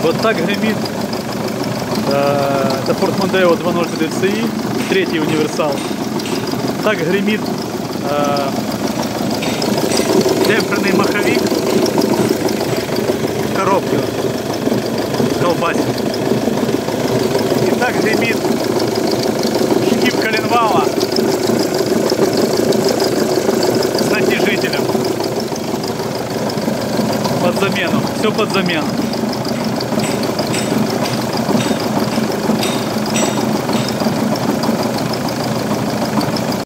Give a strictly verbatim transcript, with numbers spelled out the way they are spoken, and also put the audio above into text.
Вот так гремит э, это Ford Mondeo два ноль ди си и, третий универсал. Так гремит э, демпферный маховик коробки колбасит. И так гремит шкив коленвала с натяжителем под замену. Все под замену.